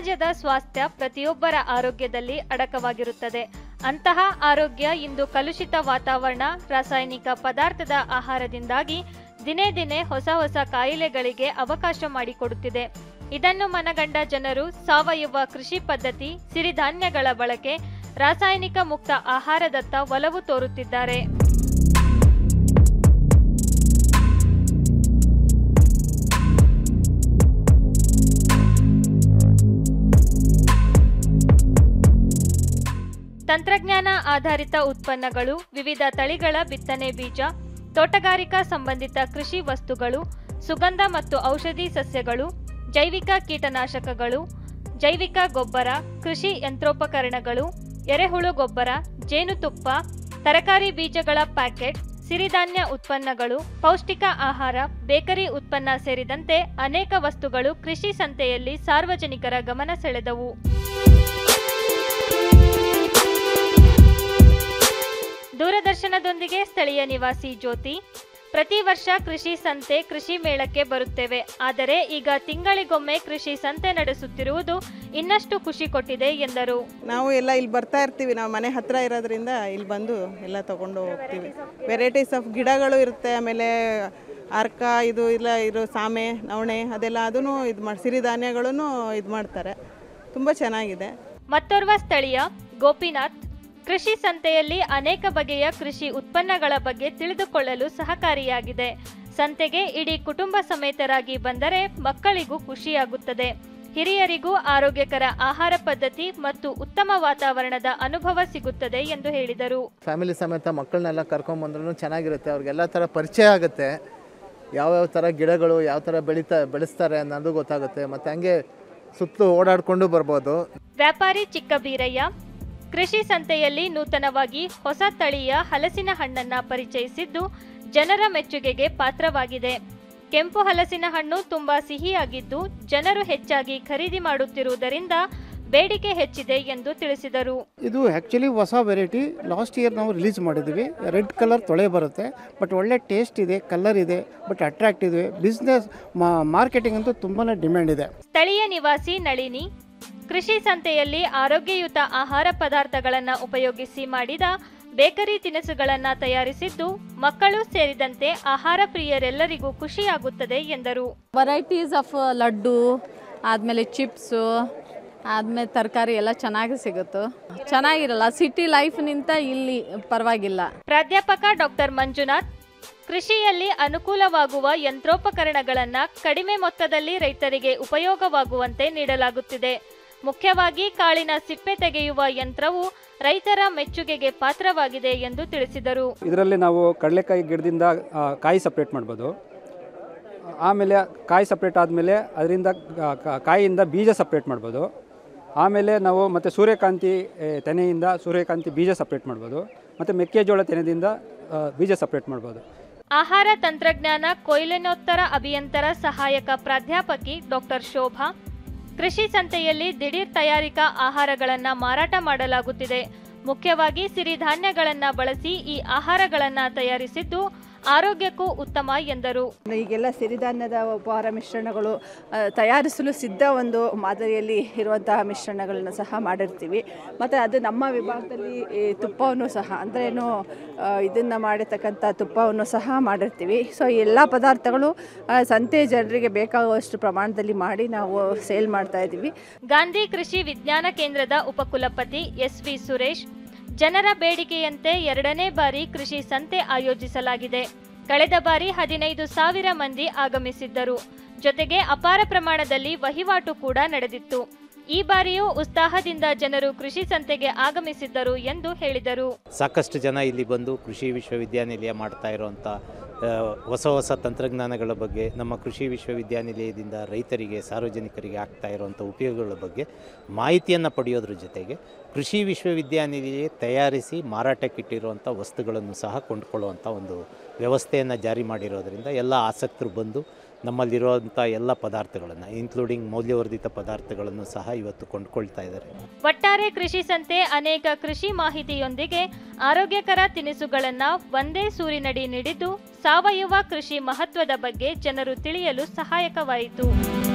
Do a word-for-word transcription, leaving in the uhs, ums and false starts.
ಸಮಾಜದ ಸ್ವಾಸ್ಥ್ಯ ಪ್ರತಿಯೊಬ್ಬರ ಆರೋಗ್ಯದಲ್ಲಿ ಅಡಕವಾಗಿರುತ್ತದೆ. ಅಂತಹ ಆರೋಗ್ಯ ಇಂದು ಕಲುಷಿತ ವಾತಾವರಣ, ರಾಸಾಯನಿಕ ಪದಾರ್ಥದ ಆಹಾರದಿಂದಾಗಿ ದಿನೇ ದಿನೇ ಹೊಸ ಹೊಸ ಕಾಯಿಲೆಗಳಿಗೆ ಅವಕಾಶ ಮಾಡಿಕೊಡುತ್ತಿದೆ. ಇದನ್ನು ಮನಗಂಡ ಜನರು ಸಾವಯವ ಕೃಷಿ ಪದ್ಧತಿ, ಸಿರಿಧಾನ್ಯಗಳ ಬಳಕೆ, ರಾಸಾಯನಿಕ ಮುಕ್ತ ಆಹಾರದತ್ತ ಒಲವು ತೋರುತ್ತಿದ್ದಾರೆ. ತಂತ್ರಜ್ಞಾನ ಆಧಾರಿತ ಉತ್ಪನ್ನಗಳು, ವಿವಿಧ ತಳಿಗಳ ಬಿತ್ತನೆ ಬೀಜ, ತೋಟಗಾರಿಕಾ ಸಂಬಂಧಿತ ಕೃಷಿ ವಸ್ತುಗಳು, ಸುಗಂಧ ಮತ್ತು ಔಷಧಿ ಸಸ್ಯಗಳು, ಜೈವಿಕ ಕೀಟನಾಶಕಗಳು, ಜೈವಿಕ ಗೊಬ್ಬರ, ಕೃಷಿ ಯಂತ್ರೋಪಕರಣಗಳು, ಎರೆಹುಳು ಗೊಬ್ಬರ, ಜೇನುತುಪ್ಪ, ತರಕಾರಿ ಬೀಜಗಳ ಪ್ಯಾಕೆಟ್, ಸಿರಿಧಾನ್ಯ ಉತ್ಪನ್ನಗಳು, ಪೌಷ್ಟಿಕ ಆಹಾರ, ಬೇಕರಿ ಉತ್ಪನ್ನ ಸೇರಿದಂತೆ ಅನೇಕ ವಸ್ತುಗಳು ಕೃಷಿ ಸಂತೆಯಲ್ಲಿ ಸಾರ್ವಜನಿಕರ ಗಮನ ಸೆಳೆದವು. ದೂರದರ್ಶನದೊಂದಿಗೆ ಸ್ಥಳೀಯ ನಿವಾಸಿ ಜ್ಯೋತಿ, ಪ್ರತಿ ವರ್ಷ ಕೃಷಿ ಸಂತೆ, ಕೃಷಿ ಮೇಳಕ್ಕೆ ಬರುತ್ತೇವೆ. ಆದರೆ ಈಗ ತಿಂಗಳಿಗೊಮ್ಮೆ ಕೃಷಿ ಸಂತೆ ನಡೆಸುತ್ತಿರುವುದು ಇನ್ನಷ್ಟು ಖುಷಿ ಕೊಟ್ಟಿದೆ ಎಂದರು. ನಾವು ಎಲ್ಲ ಇಲ್ಲಿ ಬರ್ತಾ ಇರ್ತೀವಿ, ನಾವು ಮನೆ ಹತ್ರ ಇರೋದ್ರಿಂದ ಇಲ್ಲಿ ಬಂದು ಎಲ್ಲ ತಗೊಂಡು ಹೋಗ್ತೀವಿ. ವೆರೈಟೀಸ್ ಆಫ್ ಗಿಡಗಳು ಇರುತ್ತೆ, ಆಮೇಲೆ ಅರ್ಕ ಇದು ಇಲ್ಲ ಇರೋ ಸಾಮೆ, ನವಣೆ ಅದೆಲ್ಲ ಅದನ್ನು ಇದು ಮಾಡಿ ಸಿರಿಧಾನ್ಯಗಳನ್ನು ಇದು ಮಾಡ್ತಾರೆ. ತುಂಬ ಚೆನ್ನಾಗಿದೆ. ಮತ್ತೋರ್ವ ಸ್ಥಳೀಯ ಗೋಪಿನಾಥ್, ಕೃಷಿ ಸಂತೆಯಲ್ಲಿ ಅನೇಕ ಬಗೆಯ ಕೃಷಿ ಉತ್ಪನ್ನಗಳ ಬಗ್ಗೆ ತಿಳಿದುಕೊಳ್ಳಲು ಸಹಕಾರಿಯಾಗಿದೆ. ಸಂತೆಗೆ ಇಡೀ ಕುಟುಂಬ ಸಮೇತರಾಗಿ ಬಂದರೆ ಮಕ್ಕಳಿಗೂ ಖುಷಿಯಾಗುತ್ತದೆ. ಹಿರಿಯರಿಗೂ ಆರೋಗ್ಯಕರ ಆಹಾರ ಪದ್ಧತಿ ಮತ್ತು ಉತ್ತಮ ವಾತಾವರಣದ ಅನುಭವ ಸಿಗುತ್ತದೆ ಎಂದು ಹೇಳಿದರು. ಫ್ಯಾಮಿಲಿ ಸಮೇತ ಮಕ್ಕಳನ್ನೆಲ್ಲ ಕರ್ಕೊಂಡ್ಬಂದ್ರೂ ಚೆನ್ನಾಗಿರುತ್ತೆ, ಅವ್ರಿಗೆಲ್ಲ ಥರ ಪರಿಚಯ ಆಗುತ್ತೆ. ಯಾವ್ಯಾವ ಥರ ಗಿಡಗಳು ಯಾವ ಥರ ಬೆಳೀತಾ ಬೆಳೆಸ್ತಾರೆ ಅನ್ನೋದು ಗೊತ್ತಾಗುತ್ತೆ. ಮತ್ತು ಹಂಗೆ ಸುತ್ತಲೂ ಓಡಾಡಿಕೊಂಡು ಬರ್ಬೋದು. ವ್ಯಾಪಾರಿ ಚಿಕ್ಕಬೀರಯ್ಯ, ಕೃಷಿ ಸಂತೆಯಲ್ಲಿ ನೂತನವಾಗಿ ಹೊಸ ತಳಿಯ ಹಲಸಿನ ಹಣ್ಣನ್ನ ಪರಿಚಯಿಸಿದ್ದು ಜನರ ಮೆಚ್ಚುಗೆಗೆ ಪಾತ್ರವಾಗಿದೆ. ಕೆಂಪು ಹಲಸಿನ ಹಣ್ಣು ತುಂಬಾ ಸಿಹಿಯಾಗಿದ್ದು ಜನರು ಹೆಚ್ಚಾಗಿ ಖರೀದಿ ಮಾಡುತ್ತಿರುವುದರಿಂದ ಬೇಡಿಕೆ ಹೆಚ್ಚಿದೆ ಎಂದು ತಿಳಿಸಿದರು. ಇದು ಆ್ಯಕ್ಚುಲಿ ಹೊಸ ವೆರೈಟಿ, ಲಾಸ್ಟ್ ಇಯರ್ ನಾವು ರಿಲೀಸ್ ಮಾಡಿದ್ವಿ. ರೆಡ್ ಕಲರ್ ತೊಳೆ ಬರುತ್ತೆ, ಬಟ್ ಒಳ್ಳೆ ಟೇಸ್ಟ್ ಇದೆ, ಕಲರ್ ಇದೆ, ಬಟ್ ಅಟ್ರಾಕ್ಟ್ ಇದೆ. ಬಿಸ್ನೆಸ್ ಮಾರ್ಕೆಟಿಂಗ್ ಅಂತೂ ತುಂಬಾ ಡಿಮ್ಯಾಂಡ್ ಇದೆ. ಸ್ಥಳೀಯ ನಿವಾಸಿ ನಳಿನಿ, ಕೃಷಿ ಸಂತೆಯಲ್ಲಿ ಆರೋಗ್ಯಯುತ ಆಹಾರ ಪದಾರ್ಥಗಳನ್ನು ಉಪಯೋಗಿಸಿ ಮಾಡಿದ ಬೇಕರಿ ತಿನಿಸುಗಳನ್ನು ತಯಾರಿಸಿದ್ದು ಮಕ್ಕಳು ಸೇರಿದಂತೆ ಆಹಾರ ಪ್ರಿಯರೆಲ್ಲರಿಗೂ ಖುಷಿಯಾಗುತ್ತದೆ ಎಂದರು. ವೆರೈಟೀಸ್ ಆಫ್ ಲಡ್ಡು, ಆದಮೇಲೆ ಚಿಪ್ಸು, ಆದಮೇಲೆ ತರಕಾರಿ ಎಲ್ಲ ಚೆನ್ನಾಗಿ ಸಿಗುತ್ತೆ. ಚೆನ್ನಾಗಿರಲ್ಲ, ಸಿಟಿ ಲೈಫ್ನಿಂತ ಇಲ್ಲಿ ಪರವಾಗಿಲ್ಲ. ಪ್ರಾಧ್ಯಾಪಕ ಡಾಕ್ಟರ್ ಮಂಜುನಾಥ್, ಕೃಷಿಯಲ್ಲಿ ಅನುಕೂಲವಾಗುವ ಯಂತ್ರೋಪಕರಣಗಳನ್ನು ಕಡಿಮೆ ಮೊತ್ತದಲ್ಲಿ ರೈತರಿಗೆ ಉಪಯೋಗವಾಗುವಂತೆ ನೀಡಲಾಗುತ್ತಿದೆ. ಮುಖ್ಯವಾಗಿ ಕಾಳಿನ ಸಿಪ್ಪೆ ತೆಗೆಯುವ ಯಂತ್ರವು ರೈತರ ಮೆಚ್ಚುಗೆಗೆ ಪಾತ್ರವಾಗಿದೆ ಎಂದು ತಿಳಿಸಿದರು. ಇದರಲ್ಲಿ ನಾವು ಕಡಲೆಕಾಯಿ ಗಿಡದಿಂದ ಕಾಯಿ ಸಪ್ರೇಟ್ ಮಾಡ್ಬೋದು. ಆಮೇಲೆ ಕಾಯಿ ಸಪ್ರೇಟ್ ಆದಮೇಲೆ ಅದರಿಂದ ಕಾಯಿಯಿಂದ ಬೀಜ ಸಪ್ರೇಟ್ ಮಾಡ್ಬೋದು. ಆಮೇಲೆ ನಾವು ಮತ್ತು ಸೂರ್ಯಕಾಂತಿ ತೆನೆಯಿಂದ ಸೂರ್ಯಕಾಂತಿ ಬೀಜ ಸಪ್ರೇಟ್ ಮಾಡ್ಬೋದು. ಮತ್ತು ಮೆಕ್ಕೆಜೋಳ ತೆನೆದಿಂದ ಬೀಜ ಸಪ್ರೇಟ್ ಮಾಡ್ಬೋದು. ಆಹಾರ ತಂತ್ರಜ್ಞಾನ ಕೊಯ್ಲಿನೋತ್ತರ ಅಭಿಯಂತರ ಸಹಾಯಕ ಪ್ರಾಧ್ಯಾಪಕಿ ಡಾಕ್ಟರ್ ಶೋಭಾ, ಕೃಷಿ ಸಂತೆಯಲ್ಲಿ ದಿಢೀರ್ ತಯಾರಿಕಾ ಆಹಾರಗಳನ್ನು ಮಾರಾಟ ಮಾಡಲಾಗುತ್ತಿದೆ. ಮುಖ್ಯವಾಗಿ ಸಿರಿಧಾನ್ಯಗಳನ್ನು ಬಳಸಿ ಈ ಆಹಾರಗಳನ್ನು ತಯಾರಿಸಿದ್ದು ಆರೋಗ್ಯಕ್ಕೂ ಉತ್ತಮ ಎಂದರು. ಈಗೆಲ್ಲ ಸಿರಿಧಾನ್ಯದ ಉಪಹಾರ ಮಿಶ್ರಣಗಳು ತಯಾರಿಸಲು ಸಿದ್ಧ ಒಂದು ಮಾದರಿಯಲ್ಲಿ ಇರುವಂತಹ ಮಿಶ್ರಣಗಳನ್ನು ಸಹ ಮಾಡಿರ್ತೀವಿ. ಮತ್ತು ಅದು ನಮ್ಮ ವಿಭಾಗದಲ್ಲಿ ತುಪ್ಪವನ್ನು ಸಹ ಅಂದರೆ ಏನು ಇದನ್ನು ಮಾಡಿರ್ತಕ್ಕಂಥ ತುಪ್ಪವನ್ನು ಸಹ ಮಾಡಿರ್ತೀವಿ. ಸೊ ಎಲ್ಲ ಪದಾರ್ಥಗಳು ಸಂತೆ ಜನರಿಗೆ ಬೇಕಾಗುವಷ್ಟು ಪ್ರಮಾಣದಲ್ಲಿ ಮಾಡಿ ನಾವು ಸೇಲ್ ಮಾಡ್ತಾ ಇದ್ದೀವಿ. ಗಾಂಧಿ ಕೃಷಿ ವಿಜ್ಞಾನ ಕೇಂದ್ರದ ಉಪಕುಲಪತಿ ಎಸ್ ವಿ ಸುರೇಶ್, ಜನರ ಬೇಡಿಕೆಯಂತೆ ಎರಡನೇ ಬಾರಿ ಕೃಷಿ ಸಂತೆ ಆಯೋಜಿಸಲಾಗಿದೆ. ಕಳೆದ ಬಾರಿ ಹದಿನೈದು ಸಾವಿರ ಮಂದಿ ಆಗಮಿಸಿದ್ದರು. ಜೊತೆಗೆ ಅಪಾರ ಪ್ರಮಾಣದಲ್ಲಿ ವಹಿವಾಟು ಕೂಡ ನಡೆದಿತ್ತು. ಈ ಬಾರಿಯೂ ಉತ್ಸಾಹದಿಂದ ಜನರು ಕೃಷಿ ಸಂತೆಗೆ ಆಗಮಿಸಿದ್ದರು ಎಂದು ಹೇಳಿದರು. ಸಾಕಷ್ಟು ಜನ ಇಲ್ಲಿ ಬಂದು ಕೃಷಿ ವಿಶ್ವವಿದ್ಯಾನಿಲಯ ಮಾಡ್ತಾ ಇರುವಂಥ ಹೊಸ ಹೊಸ ತಂತ್ರಜ್ಞಾನಗಳ ಬಗ್ಗೆ, ನಮ್ಮ ಕೃಷಿ ವಿಶ್ವವಿದ್ಯಾನಿಲಯದಿಂದ ರೈತರಿಗೆ, ಸಾರ್ವಜನಿಕರಿಗೆ ಆಗ್ತಾ ಇರುವಂಥ ಉಪಯೋಗಗಳ ಬಗ್ಗೆ ಮಾಹಿತಿಯನ್ನು ಪಡೆಯೋದ್ರ ಜೊತೆಗೆ ಕೃಷಿ ವಿಶ್ವವಿದ್ಯಾನಿಲಯ ತಯಾರಿಸಿ ಮಾರಾಟಕ್ಕಿಟ್ಟಿರುವಂಥ ವಸ್ತುಗಳನ್ನು ಸಹ ಕೊಂಡುಕೊಳ್ಳುವಂಥ ಒಂದು ವ್ಯವಸ್ಥೆಯನ್ನು ಜಾರಿ ಮಾಡಿರೋದರಿಂದ ಎಲ್ಲ ಆಸಕ್ತರು ಬಂದು ನಮ್ಮಲ್ಲಿರುವಂಥ ಎಲ್ಲ ಪದಾರ್ಥಗಳನ್ನು ಇನ್ಕ್ಲೂಡಿಂಗ್ ಮೌಲ್ಯವರ್ಧಿತ ಪದಾರ್ಥಗಳನ್ನು ಸಹ ಇವತ್ತು ಕೊಂಡುಕೊಳ್ತಾ ಇದ್ದಾರೆ. ಒಟ್ಟಾರೆ ಕೃಷಿ ಸಂತೆ ಅನೇಕ ಕೃಷಿ ಮಾಹಿತಿಯೊಂದಿಗೆ ಆರೋಗ್ಯಕರ ತಿನಿಸುಗಳನ್ನು ಒಂದೇ ಸೂರಿನಡಿ ನೀಡಿದ್ದು ಸಾವಯವ ಕೃಷಿ ಮಹತ್ವದ ಬಗ್ಗೆ ಜನರು ತಿಳಿಯಲು ಸಹಾಯಕವಾಯಿತು.